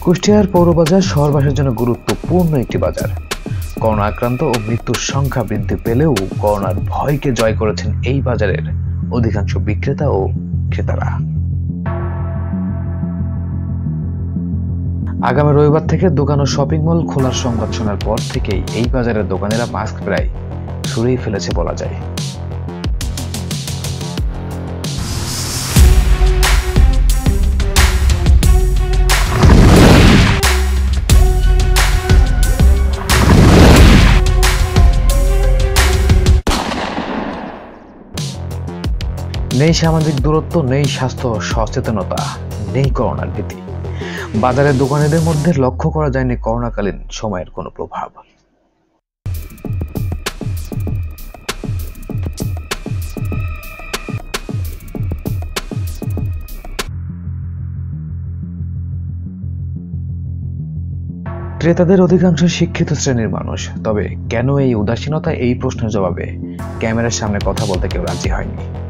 কুষ্টিয়ার পৌরবাজার শহরবাসীর জন্য গুরুত্বপূর্ণ একটি বাজার। করোনা আক্রান্ত ও মৃত্যুর সংখ্যা বৃদ্ধি পেলেও করোনার ভয়কে জয় করেছেন এই বাজারের অধিকাংশ বিক্রেতা ও ক্রেতারা। আগামী রবিবার থেকে দোকান ও শপিং মল খোলার সংবাদ শোনার পর থেকেই এই বাজারের দোকানিরা মাস্ক প্রায় সরিয়ে ফেলেছে বলা যায়। নেই সামাজিক দূরত্ব, নেই স্বাস্থ্য সচেতনতা, নেই করোনার ভীতি। বাজারের দোকানীদের মধ্যে লক্ষ্য করা যায়নি করোনাকালীন সময়ের কোনো প্রভাব। ক্রেতাদের অধিকাংশ শিক্ষিত শ্রেণীর মানুষ। তবে কেন এই উদাসীনতা, এই প্রশ্নের জবাবে ক্যামেরার সামনে কথা বলতে কেউ রাজি হয়নি।